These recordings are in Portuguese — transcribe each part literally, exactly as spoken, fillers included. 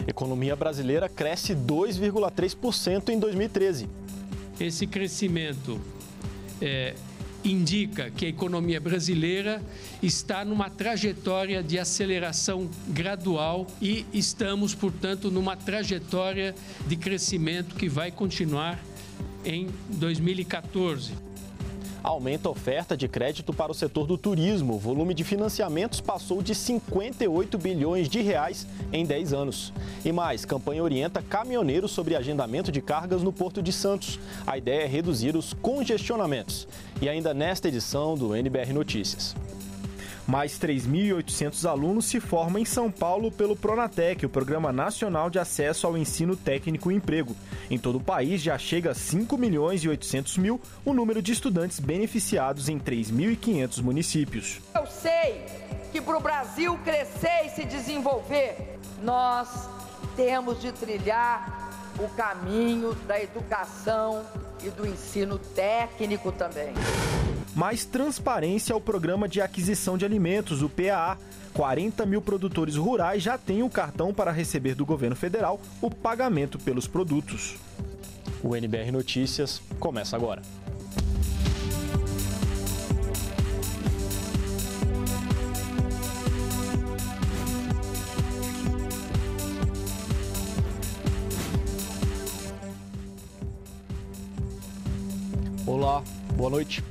Economia brasileira cresce dois vírgula três por cento em dois mil e treze. Esse crescimento é, indica que a economia brasileira está numa trajetória de aceleração gradual e estamos, portanto, numa trajetória de crescimento que vai continuar em dois mil e quatorze. Aumenta a oferta de crédito para o setor do turismo. O volume de financiamentos passou de cinquenta e oito bilhões de reais em dez anos. E mais, campanha orienta caminhoneiros sobre agendamento de cargas no Porto de Santos. A ideia é reduzir os congestionamentos. E ainda nesta edição do N B R Notícias. Mais três mil e oitocentos alunos se formam em São Paulo pelo Pronatec, o Programa Nacional de Acesso ao Ensino Técnico e Emprego. Em todo o país já chega a cinco milhões e oitocentos mil o número de estudantes beneficiados em três mil e quinhentos municípios. Eu sei que para o Brasil crescer e se desenvolver, nós temos de trilhar o caminho da educação e do ensino técnico também. Mais transparência ao Programa de Aquisição de Alimentos, o P A A. quarenta mil produtores rurais já têm o cartão para receber do governo federal o pagamento pelos produtos. O N B R Notícias começa agora. Olá, boa noite.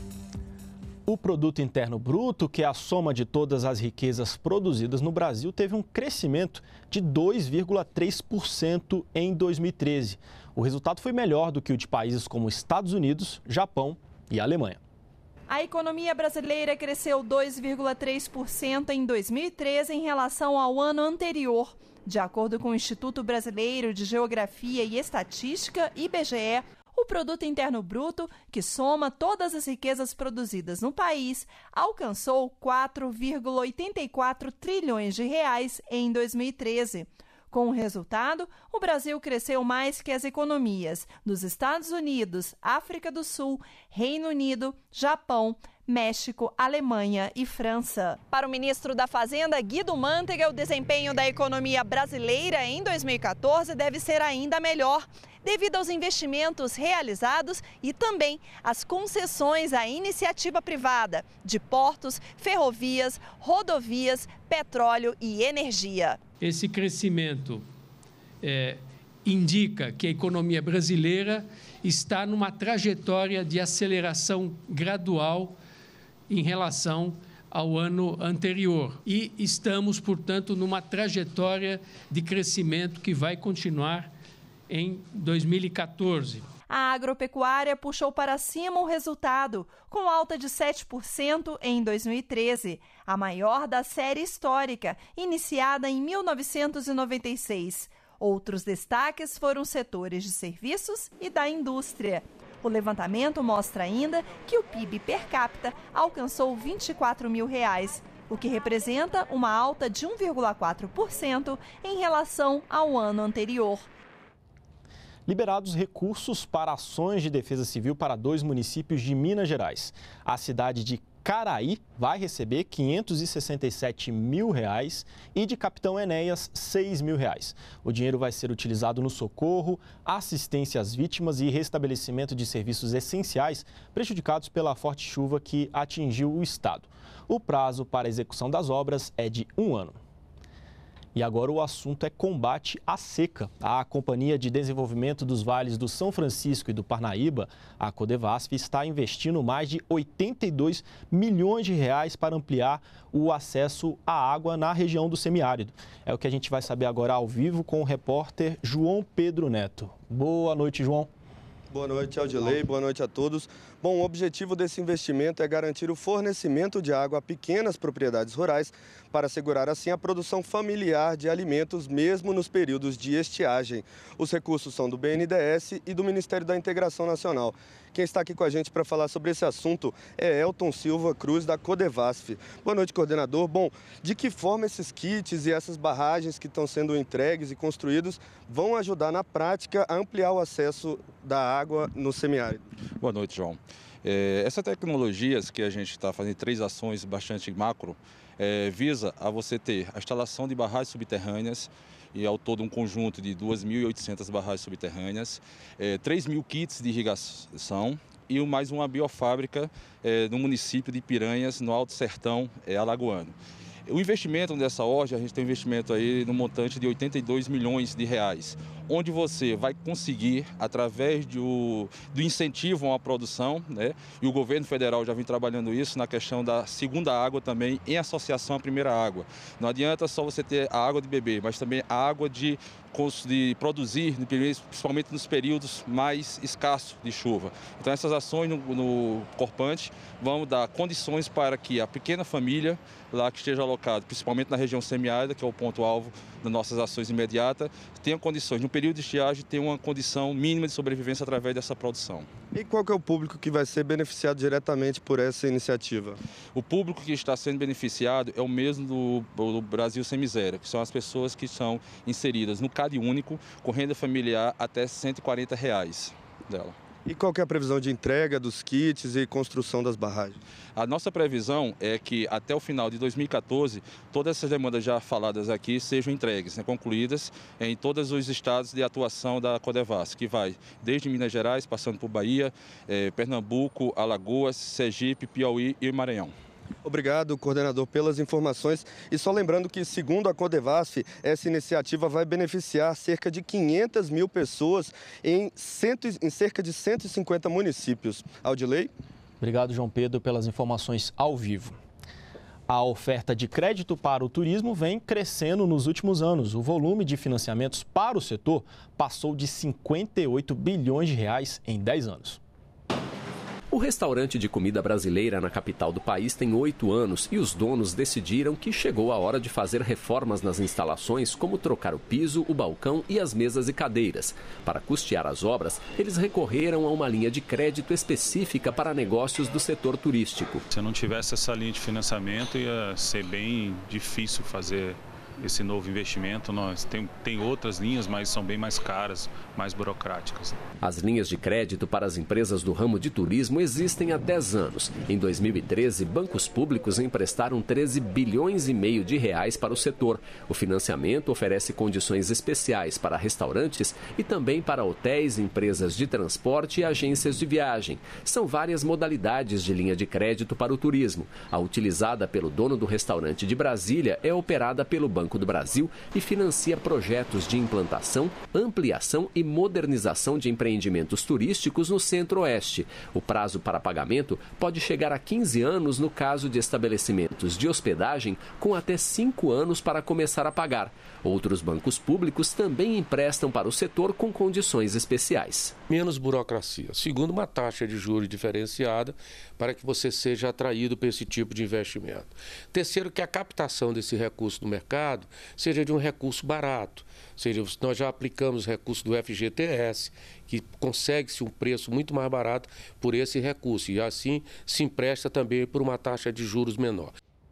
O Produto Interno Bruto, que é a soma de todas as riquezas produzidas no Brasil, teve um crescimento de dois vírgula três por cento em dois mil e treze. O resultado foi melhor do que o de países como Estados Unidos, Japão e Alemanha. A economia brasileira cresceu dois vírgula três por cento em dois mil e treze em relação ao ano anterior. De acordo com o Instituto Brasileiro de Geografia e Estatística, I B G E, o Produto Interno Bruto, que soma todas as riquezas produzidas no país, alcançou quatro vírgula oitenta e quatro trilhões de reais em dois mil e treze. Com o resultado, o Brasil cresceu mais que as economias dos Estados Unidos, África do Sul, Reino Unido, Japão, México, Alemanha e França. Para o ministro da Fazenda, Guido Mantega, o desempenho da economia brasileira em dois mil e quatorze deve ser ainda melhor, devido aos investimentos realizados e também às concessões à iniciativa privada de portos, ferrovias, rodovias, petróleo e energia. Esse crescimento é, indica que a economia brasileira está numa trajetória de aceleração gradual em relação ao ano anterior. E estamos, portanto, numa trajetória de crescimento que vai continuar em dois mil e quatorze. A agropecuária puxou para cima o resultado, com alta de sete por cento em dois mil e treze, a maior da série histórica, iniciada em mil novecentos e noventa e seis. Outros destaques foram os setores de serviços e da indústria. O levantamento mostra ainda que o P I B per capita alcançou vinte e quatro mil reais, o que representa uma alta de um vírgula quatro por cento em relação ao ano anterior. Liberados recursos para ações de defesa civil para dois municípios de Minas Gerais. A cidade de Caraí vai receber quinhentos e sessenta e sete mil reais e de Capitão Enéas seis mil reais. O dinheiro vai ser utilizado no socorro, assistência às vítimas e restabelecimento de serviços essenciais prejudicados pela forte chuva que atingiu o estado. O prazo para a execução das obras é de um ano. E agora o assunto é combate à seca. A Companhia de Desenvolvimento dos Vales do São Francisco e do Parnaíba, a Codevasf, está investindo mais de oitenta e dois milhões de reais para ampliar o acesso à água na região do semiárido. É o que a gente vai saber agora ao vivo com o repórter João Pedro Neto. Boa noite, João. Boa noite, Aldilei. Boa noite a todos. Bom, o objetivo desse investimento é garantir o fornecimento de água a pequenas propriedades rurais para assegurar assim a produção familiar de alimentos mesmo nos períodos de estiagem. Os recursos são do B N D E S e do Ministério da Integração Nacional. Quem está aqui com a gente para falar sobre esse assunto é Elton Silva Cruz, da Codevasf. Boa noite, coordenador. Bom, de que forma esses kits e essas barragens que estão sendo entregues e construídos vão ajudar na prática a ampliar o acesso da água no semiárido? Boa noite, João. É, essas tecnologias que a gente está fazendo três ações bastante macro, é, visa a você ter a instalação de barragens subterrâneas, e ao todo um conjunto de duas mil e oitocentas barragens subterrâneas, é, três mil kits de irrigação e mais uma biofábrica é, no município de Piranhas, no Alto Sertão é, alagoano. O investimento dessa horta, a gente tem um investimento aí no montante de oitenta e dois milhões de reais, onde você vai conseguir, através do, do incentivo à produção, né? E o governo federal já vem trabalhando isso na questão da segunda água também, em associação à primeira água. Não adianta só você ter a água de beber, mas também a água de, de produzir, principalmente nos períodos mais escassos de chuva. Então essas ações no, no Corpante vão dar condições para que a pequena família, lá que esteja alocada, principalmente na região semiárida, que é o ponto-alvo das nossas ações imediatas, tenha condições, no período de estiagem, ter uma condição mínima de sobrevivência através dessa produção. E qual que é o público que vai ser beneficiado diretamente por essa iniciativa? O público que está sendo beneficiado é o mesmo do, do Brasil Sem Miséria, que são as pessoas que são inseridas no Cade Único, com renda familiar até cento e quarenta reais dela. E qual que é a previsão de entrega dos kits e construção das barragens? A nossa previsão é que até o final de dois mil e quatorze, todas essas demandas já faladas aqui sejam entregues, né, concluídas em todos os estados de atuação da Codevasf, que vai desde Minas Gerais, passando por Bahia, eh, Pernambuco, Alagoas, Sergipe, Piauí e Maranhão. Obrigado, coordenador, pelas informações. E só lembrando que, segundo a Codevasf, essa iniciativa vai beneficiar cerca de quinhentas mil pessoas em, cento, em cerca de cento e cinquenta municípios. Audilei? Obrigado, João Pedro, pelas informações ao vivo. A oferta de crédito para o turismo vem crescendo nos últimos anos. O volume de financiamentos para o setor passou de cinquenta e oito bilhões de reais em dez anos. O restaurante de comida brasileira na capital do país tem oito anos e os donos decidiram que chegou a hora de fazer reformas nas instalações, como trocar o piso, o balcão e as mesas e cadeiras. Para custear as obras, eles recorreram a uma linha de crédito específica para negócios do setor turístico. Se não tivesse essa linha de financiamento, ia ser bem difícil fazer esse novo investimento. Nós tem, tem outras linhas, mas são bem mais caras, mais burocráticas. As linhas de crédito para as empresas do ramo de turismo existem há dez anos. Em dois mil e treze, bancos públicos emprestaram treze bilhões e meio de reais para o setor. O financiamento oferece condições especiais para restaurantes e também para hotéis, empresas de transporte e agências de viagem. São várias modalidades de linha de crédito para o turismo. A utilizada pelo dono do restaurante de Brasília é operada pelo Banco do Brasil e financia projetos de implantação, ampliação e modernização de empreendimentos turísticos no Centro-Oeste. O prazo para pagamento pode chegar a quinze anos no caso de estabelecimentos de hospedagem, com até cinco anos para começar a pagar. Outros bancos públicos também emprestam para o setor com condições especiais. Menos burocracia. Segundo, uma taxa de juros diferenciada para que você seja atraído para esse tipo de investimento. Terceiro, que a captação desse recurso no mercado seja de um recurso barato. Ou seja, nós já aplicamos recurso do F G T S, que consegue-se um preço muito mais barato por esse recurso. E assim se empresta também por uma taxa de juros menor.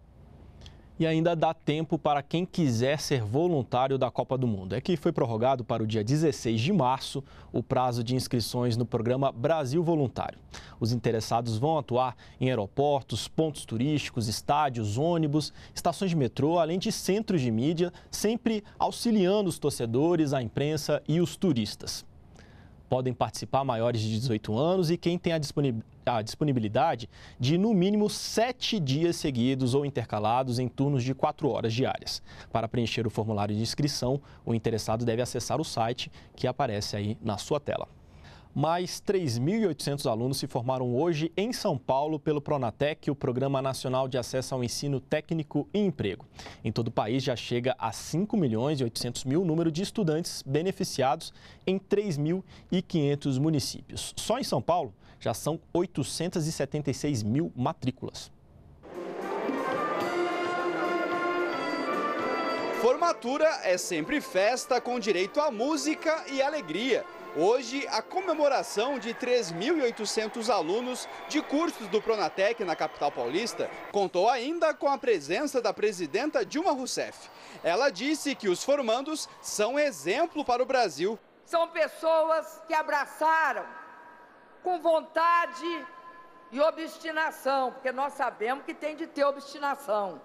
E ainda dá tempo para quem quiser ser voluntário da Copa do Mundo. É que foi prorrogado para o dia dezesseis de março o prazo de inscrições no programa Brasil Voluntário. Os interessados vão atuar em aeroportos, pontos turísticos, estádios, ônibus, estações de metrô, além de centros de mídia, sempre auxiliando os torcedores, a imprensa e os turistas. Podem participar maiores de dezoito anos e quem tem a disponibilidade de, no mínimo, sete dias seguidos ou intercalados em turnos de quatro horas diárias. Para preencher o formulário de inscrição, o interessado deve acessar o site que aparece aí na sua tela. Mais três mil e oitocentos alunos se formaram hoje em São Paulo pelo Pronatec, o Programa Nacional de Acesso ao Ensino Técnico e Emprego. Em todo o país já chega a cinco milhões e oitocentos mil número de estudantes beneficiados em três mil e quinhentos municípios. Só em São Paulo já são oitocentos e setenta e seis mil matrículas. Formatura é sempre festa com direito à música e alegria. Hoje, a comemoração de três mil e oitocentos alunos de cursos do Pronatec na capital paulista contou ainda com a presença da presidenta Dilma Rousseff. Ela disse que os formandos são exemplo para o Brasil. São pessoas que abraçaram com vontade e obstinação, porque nós sabemos que tem de ter obstinação.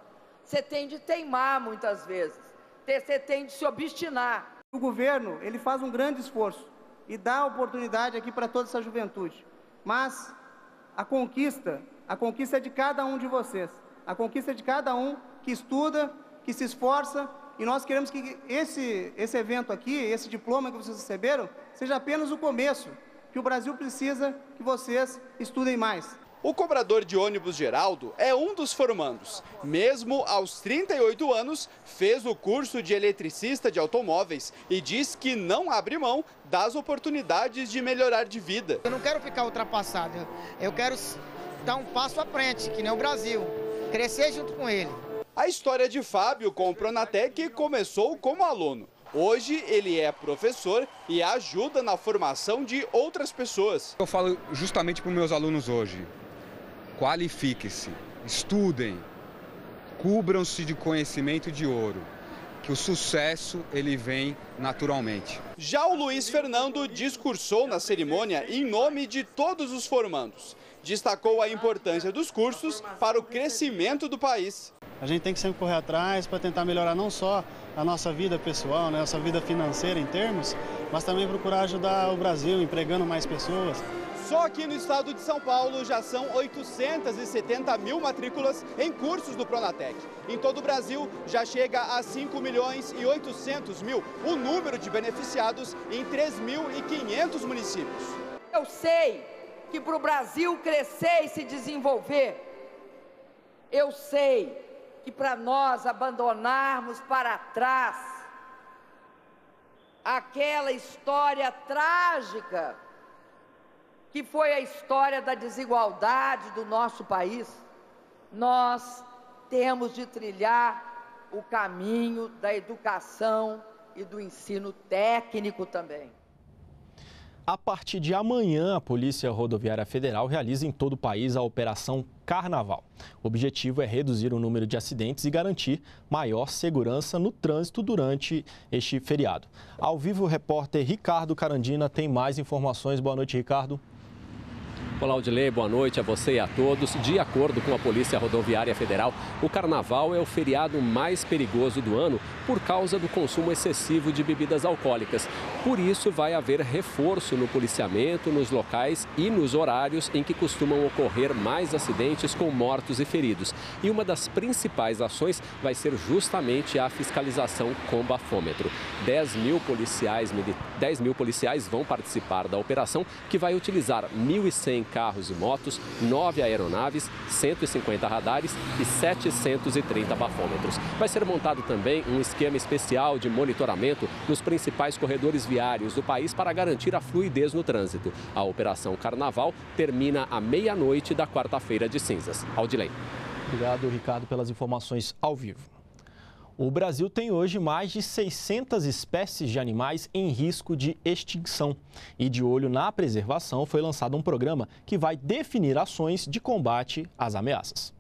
Você tem de teimar muitas vezes, você tem de se obstinar. O governo, ele faz um grande esforço e dá oportunidade aqui para toda essa juventude. Mas a conquista, a conquista é de cada um de vocês. A conquista é de cada um que estuda, que se esforça. E nós queremos que esse, esse evento aqui, esse diploma que vocês receberam, seja apenas o começo, que o Brasil precisa que vocês estudem mais. O cobrador de ônibus Geraldo é um dos formandos. Mesmo aos trinta e oito anos, fez o curso de eletricista de automóveis e diz que não abre mão das oportunidades de melhorar de vida. Eu não quero ficar ultrapassado, eu quero dar um passo à frente, que nem o Brasil, crescer junto com ele. A história de Fábio com o Pronatec começou como aluno. Hoje ele é professor e ajuda na formação de outras pessoas. Eu falo justamente para os meus alunos hoje: qualifiquem-se, estudem, cubram-se de conhecimento de ouro, que o sucesso ele vem naturalmente. Já o Luiz Fernando discursou na cerimônia em nome de todos os formandos. Destacou a importância dos cursos para o crescimento do país. A gente tem que sempre correr atrás para tentar melhorar não só a nossa vida pessoal, né, a nossa vida financeira em termos, mas também procurar ajudar o Brasil, empregando mais pessoas. Só aqui no estado de São Paulo já são oitocentas e setenta mil matrículas em cursos do Pronatec. Em todo o Brasil já chega a cinco milhões e oitocentos mil o número de beneficiados em três mil e quinhentos municípios. Eu sei que para o Brasil crescer e se desenvolver, eu sei que para nós abandonarmos para trás aquela história trágica que foi a história da desigualdade do nosso país, nós temos de trilhar o caminho da educação e do ensino técnico também. A partir de amanhã, a Polícia Rodoviária Federal realiza em todo o país a Operação Carnaval. O objetivo é reduzir o número de acidentes e garantir maior segurança no trânsito durante este feriado. Ao vivo, o repórter Ricardo Carandina tem mais informações. Boa noite, Ricardo. Olá, Odilei, boa noite a você e a todos. De acordo com a Polícia Rodoviária Federal, o Carnaval é o feriado mais perigoso do ano por causa do consumo excessivo de bebidas alcoólicas. Por isso, vai haver reforço no policiamento, nos locais e nos horários em que costumam ocorrer mais acidentes com mortos e feridos. E uma das principais ações vai ser justamente a fiscalização com bafômetro. dez mil policiais, dez mil policiais vão participar da operação, que vai utilizar mil e cem carros e motos, nove aeronaves, cento e cinquenta radares e setecentos e trinta bafômetros. Vai ser montado também um esquema especial de monitoramento nos principais corredores viários do país para garantir a fluidez no trânsito. A Operação Carnaval termina à meia-noite da quarta-feira de cinzas. Aldilei. Obrigado, Ricardo, pelas informações ao vivo. O Brasil tem hoje mais de seiscentas espécies de animais em risco de extinção. E de olho na preservação, foi lançado um programa que vai definir ações de combate às ameaças.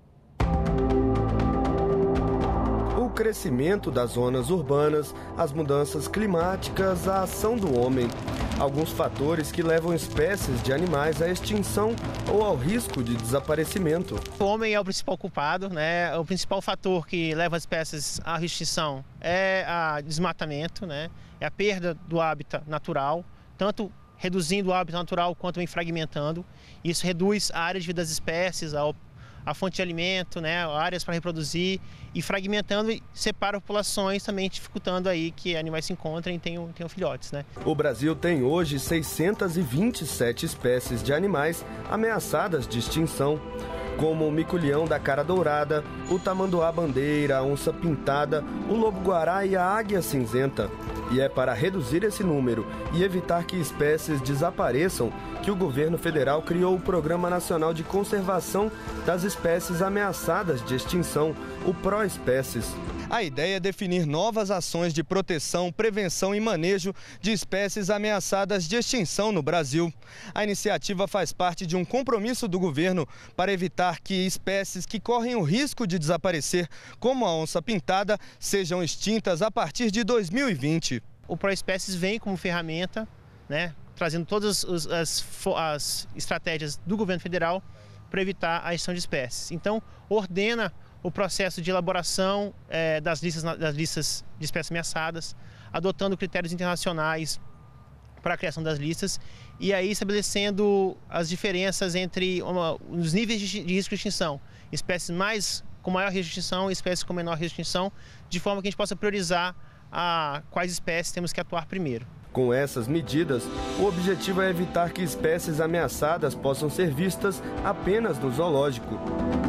O crescimento das zonas urbanas, as mudanças climáticas, a ação do homem. Alguns fatores que levam espécies de animais à extinção ou ao risco de desaparecimento. O homem é o principal culpado, né? O principal fator que leva as espécies à extinção é o desmatamento, né? É a perda do hábitat natural, tanto reduzindo o hábitat natural quanto também fragmentando. Isso reduz a área de vida das espécies, a a fonte de alimento, né, áreas para reproduzir, e fragmentando e separa populações, também dificultando aí que animais se encontrem e tenham, tenham filhotes, né? O Brasil tem hoje seiscentas e vinte e sete espécies de animais ameaçadas de extinção, como o mico-leão da cara dourada, o tamanduá-bandeira, a onça-pintada, o lobo-guará e a águia cinzenta. E é para reduzir esse número e evitar que espécies desapareçam que o governo federal criou o Programa Nacional de Conservação das Espécies Ameaçadas de Extinção, o PROespécies. A ideia é definir novas ações de proteção, prevenção e manejo de espécies ameaçadas de extinção no Brasil. A iniciativa faz parte de um compromisso do governo para evitar que espécies que correm o risco de desaparecer, como a onça-pintada, sejam extintas a partir de dois mil e vinte. O PROespécies vem como ferramenta, né, trazendo todas as, as, as estratégias do governo federal para evitar a extinção de espécies. Então, ordena o processo de elaboração é, das, listas, das listas de espécies ameaçadas, adotando critérios internacionais para a criação das listas e aí estabelecendo as diferenças entre uma, os níveis de, de risco de extinção, espécies mais com maior risco de extinção e espécies com menor risco de extinção, de forma que a gente possa priorizar a quais espécies temos que atuar primeiro. Com essas medidas, o objetivo é evitar que espécies ameaçadas possam ser vistas apenas no zoológico.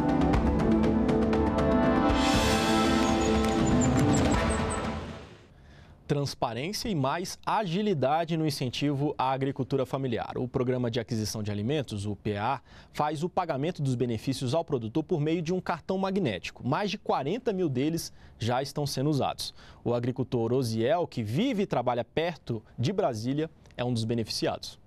Transparência e mais agilidade no incentivo à agricultura familiar. O Programa de Aquisição de Alimentos, o P A A, faz o pagamento dos benefícios ao produtor por meio de um cartão magnético. Mais de quarenta mil deles já estão sendo usados. O agricultor Osiel, que vive e trabalha perto de Brasília, é um dos beneficiados.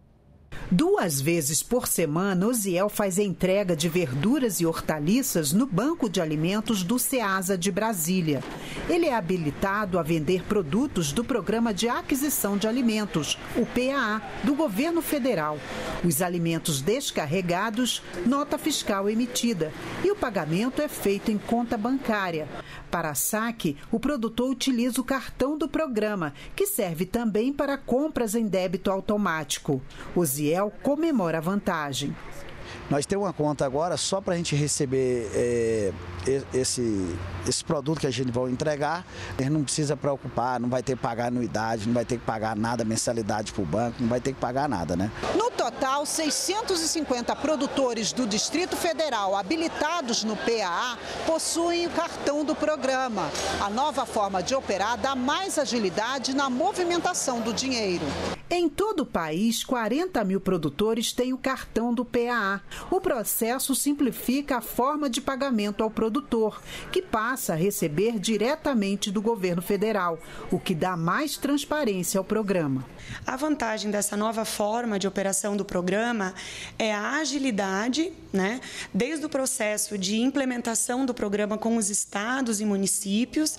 Duas vezes por semana, Osiel faz a entrega de verduras e hortaliças no Banco de Alimentos do Ceasa de Brasília. Ele é habilitado a vender produtos do Programa de Aquisição de Alimentos, o P A A, do governo federal. Os alimentos descarregados, nota fiscal emitida. E o pagamento é feito em conta bancária. Para saque, o produtor utiliza o cartão do programa, que serve também para compras em débito automático. Osiel comemora a vantagem. Nós temos uma conta agora só para a gente receber é, esse, esse produto que a gente vai entregar. A gente não precisa preocupar, não vai ter que pagar anuidade, não vai ter que pagar nada, mensalidade para o banco, não vai ter que pagar nada, né? No total, seiscentos e cinquenta produtores do Distrito Federal habilitados no P A A possuem o cartão do programa. A nova forma de operar dá mais agilidade na movimentação do dinheiro. Em todo o país, quarenta mil produtores têm o cartão do P A A. O processo simplifica a forma de pagamento ao produtor, que passa a receber diretamente do governo federal, o que dá mais transparência ao programa. A vantagem dessa nova forma de operação do programa é a agilidade, né? Desde o processo de implementação do programa com os estados e municípios,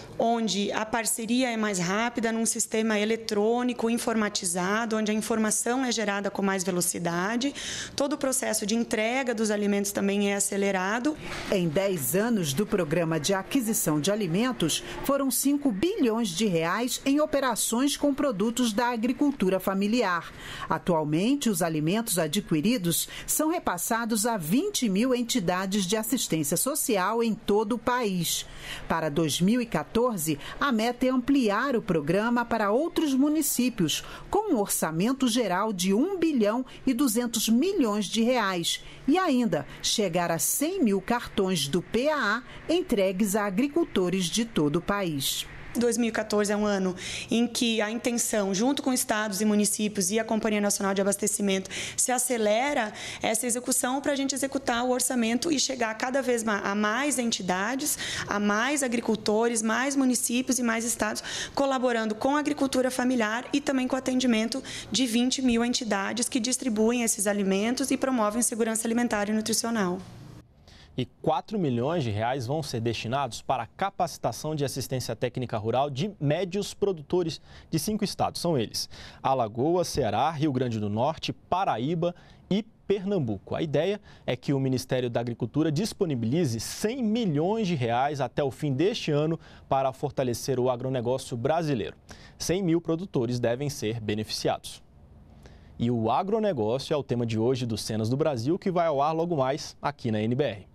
onde a parceria é mais rápida, num sistema eletrônico, informatizado, onde a informação é gerada com mais velocidade. Todo o processo de entrega dos alimentos também é acelerado. Em dez anos do Programa de Aquisição de Alimentos, foram cinco bilhões de reais em operações com produtos da agricultura familiar. Atualmente, os alimentos adquiridos são repassados a vinte mil entidades de assistência social em todo o país. Para dois mil e quatorze, a meta é ampliar o programa para outros municípios, com um orçamento geral de um bilhão e duzentos milhões de reais. E ainda chegar a cem mil cartões do P A A entregues a agricultores de todo o país. dois mil e quatorze é um ano em que a intenção, junto com estados e municípios e a Companhia Nacional de Abastecimento, se acelera essa execução para a gente executar o orçamento e chegar cada vez a mais entidades, a mais agricultores, mais municípios e mais estados, colaborando com a agricultura familiar e também com o atendimento de vinte mil entidades que distribuem esses alimentos e promovem segurança alimentar e nutricional. E quatro milhões de reais vão ser destinados para a capacitação de assistência técnica rural de médios produtores de cinco estados. São eles: Alagoas, Ceará, Rio Grande do Norte, Paraíba e Pernambuco. A ideia é que o Ministério da Agricultura disponibilize cem milhões de reais até o fim deste ano para fortalecer o agronegócio brasileiro. cem mil produtores devem ser beneficiados. E o agronegócio é o tema de hoje do Cenas do Brasil, que vai ao ar logo mais aqui na N B R.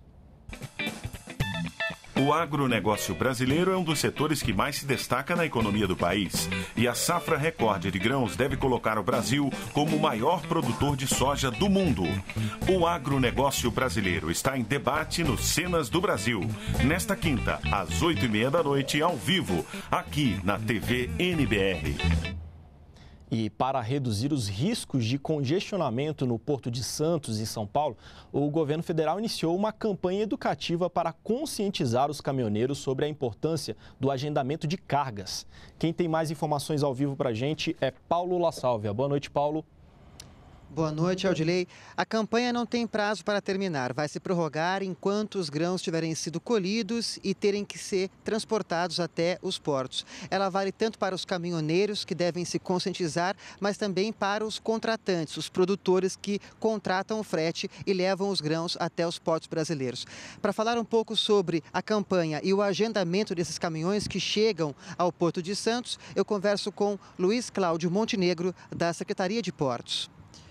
O agronegócio brasileiro é um dos setores que mais se destaca na economia do país. E a safra recorde de grãos deve colocar o Brasil como o maior produtor de soja do mundo. O agronegócio brasileiro está em debate no Cenas do Brasil. Nesta quinta, às oito e meia da noite, ao vivo, aqui na T V N B R. E para reduzir os riscos de congestionamento no Porto de Santos, em São Paulo, o governo federal iniciou uma campanha educativa para conscientizar os caminhoneiros sobre a importância do agendamento de cargas. Quem tem mais informações ao vivo para a gente é Paulo La Sálvia. Boa noite, Paulo. Boa noite, Aldilei. A campanha não tem prazo para terminar. Vai se prorrogar enquanto os grãos tiverem sido colhidos e terem que ser transportados até os portos. Ela vale tanto para os caminhoneiros, que devem se conscientizar, mas também para os contratantes, os produtores que contratam o frete e levam os grãos até os portos brasileiros. Para falar um pouco sobre a campanha e o agendamento desses caminhões que chegam ao Porto de Santos, eu converso com Luiz Cláudio Montenegro, da Secretaria de Portos.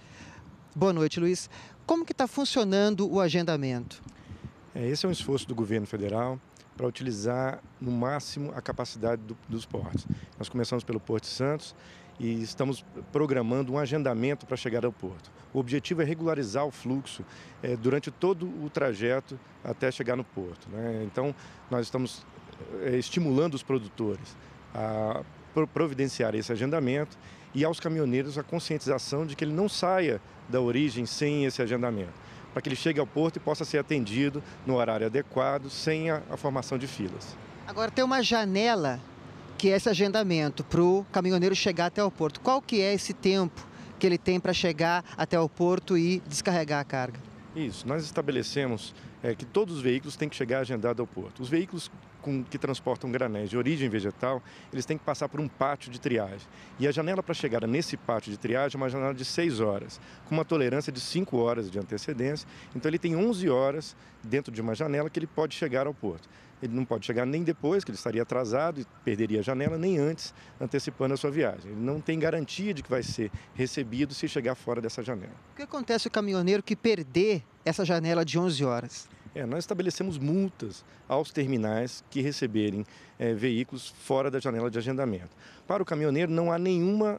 Boa noite, Luiz. Como que está funcionando o agendamento? É, esse é um esforço do governo federal para utilizar no máximo a capacidade do, dos portos. Nós começamos pelo Porto de Santos e estamos programando um agendamento para chegar ao porto. O objetivo é regularizar o fluxo é, durante todo o trajeto até chegar no porto, né? Então, nós estamos é, estimulando os produtores a providenciar esse agendamento e aos caminhoneiros a conscientização de que ele não saia da origem sem esse agendamento, para que ele chegue ao porto e possa ser atendido no horário adequado, sem a, a formação de filas. Agora, tem uma janela que é esse agendamento para o caminhoneiro chegar até o porto. Qual que é esse tempo que ele tem para chegar até o porto e descarregar a carga? Isso, nós estabelecemos é, que todos os veículos têm que chegar agendados ao porto. Os veículos com, que transportam granéis de origem vegetal, eles têm que passar por um pátio de triagem. E a janela para chegar nesse pátio de triagem é uma janela de seis horas, com uma tolerância de cinco horas de antecedência. Então ele tem onze horas dentro de uma janela que ele pode chegar ao porto. Ele não pode chegar nem depois, que ele estaria atrasado e perderia a janela, nem antes, antecipando a sua viagem. Ele não tem garantia de que vai ser recebido se chegar fora dessa janela. O que acontece com o caminhoneiro que perder essa janela de onze horas? É, nós estabelecemos multas aos terminais que receberem é, veículos fora da janela de agendamento. Para o caminhoneiro não há nenhuma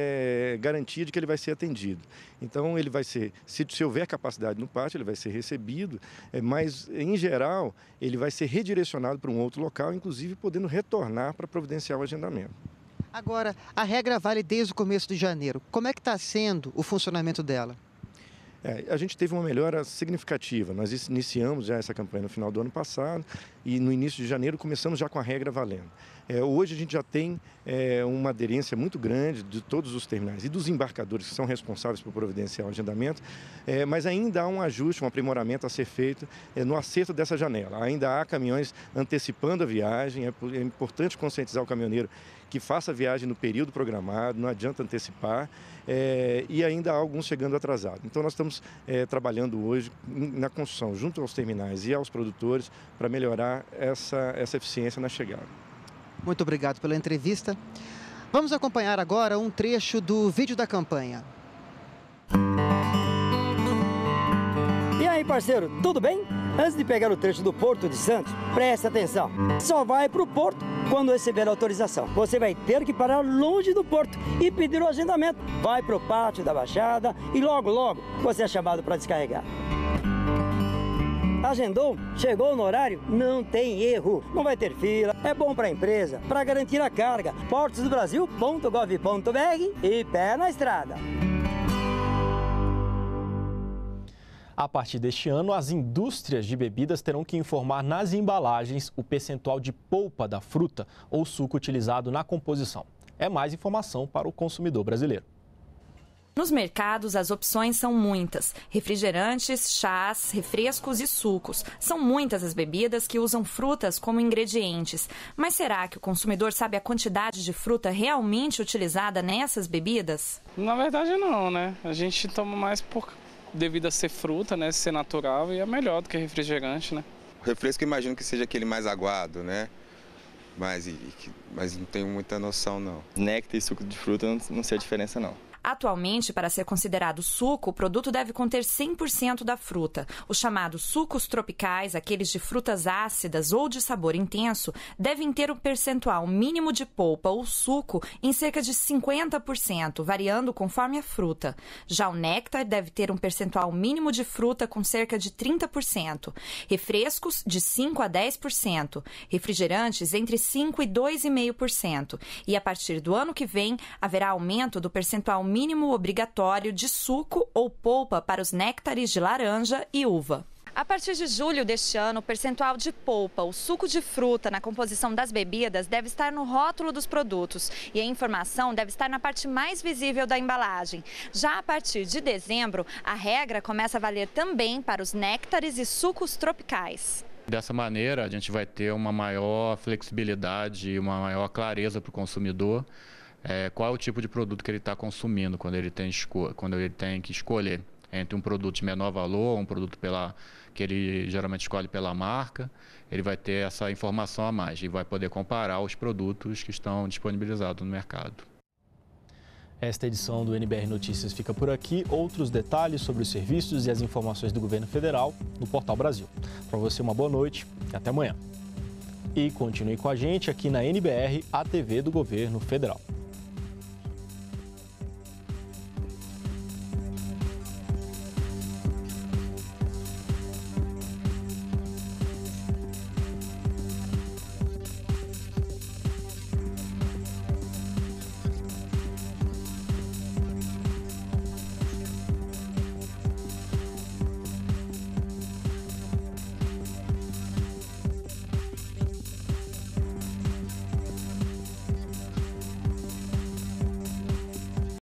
é, garantia de que ele vai ser atendido. Então ele vai ser, se, se houver capacidade no pátio, ele vai ser recebido, é, mas em geral ele vai ser redirecionado para um outro local, inclusive podendo retornar para providenciar o agendamento. Agora, a regra vale desde o começo de janeiro. Como é que está sendo o funcionamento dela? É, a gente teve uma melhora significativa. Nós iniciamos já essa campanha no final do ano passado e no início de janeiro começamos já com a regra valendo. É, hoje a gente já tem é, uma aderência muito grande de todos os terminais e dos embarcadores que são responsáveis por providenciar o agendamento, é, mas ainda há um ajuste, um aprimoramento a ser feito é, no acerto dessa janela. Ainda há caminhões antecipando a viagem, é, é importante conscientizar o caminhoneiro que faça a viagem no período programado, não adianta antecipar, é, e ainda há alguns chegando atrasados. Então nós estamos é, trabalhando hoje na construção, junto aos terminais e aos produtores, para melhorar essa, essa eficiência na chegada. Muito obrigado pela entrevista. Vamos acompanhar agora um trecho do vídeo da campanha. E aí, parceiro, tudo bem? Antes de pegar o trecho do Porto de Santos, preste atenção. Só vai para o porto quando receber a autorização. Você vai ter que parar longe do porto e pedir o agendamento. Vai para o pátio da Baixada e logo, logo, você é chamado para descarregar. Agendou? Chegou no horário? Não tem erro. Não vai ter fila. É bom para a empresa, para garantir a carga. portos do brasil ponto gov ponto br e pé na estrada. A partir deste ano, as indústrias de bebidas terão que informar nas embalagens o percentual de polpa da fruta ou suco utilizado na composição. É mais informação para o consumidor brasileiro. Nos mercados, as opções são muitas. Refrigerantes, chás, refrescos e sucos. São muitas as bebidas que usam frutas como ingredientes. Mas será que o consumidor sabe a quantidade de fruta realmente utilizada nessas bebidas? Na verdade, não, né? A gente toma mais por... devido a ser fruta, né, ser natural, e é melhor do que refrigerante, né? O refresco, imagino que seja aquele mais aguado, né? Mas, e, mas não tenho muita noção, não. Néctar e suco de fruta, não, não sei a diferença, não. Atualmente, para ser considerado suco, o produto deve conter cem por cento da fruta. Os chamados sucos tropicais, aqueles de frutas ácidas ou de sabor intenso, devem ter um percentual mínimo de polpa ou suco em cerca de cinquenta por cento, variando conforme a fruta. Já o néctar deve ter um percentual mínimo de fruta com cerca de trinta por cento. Refrescos, de cinco a dez por cento. Refrigerantes, entre cinco e dois vírgula cinco por cento. E a partir do ano que vem, haverá aumento do percentual mínimo obrigatório de suco ou polpa para os néctares de laranja e uva. A partir de julho deste ano, o percentual de polpa, o suco de fruta na composição das bebidas deve estar no rótulo dos produtos e a informação deve estar na parte mais visível da embalagem. Já a partir de dezembro, a regra começa a valer também para os néctares e sucos tropicais. Dessa maneira, a gente vai ter uma maior flexibilidade e uma maior clareza para o consumidor é, qual é o tipo de produto que ele está consumindo quando ele tem, quando ele tem que escolher entre um produto de menor valor, um produto pela, que ele geralmente escolhe pela marca. Ele vai ter essa informação a mais e vai poder comparar os produtos que estão disponibilizados no mercado. Esta edição do N B R Notícias fica por aqui. Outros detalhes sobre os serviços e as informações do governo federal no Portal Brasil. Para você, uma boa noite e até amanhã. E continue com a gente aqui na N B R, a T V do Governo Federal.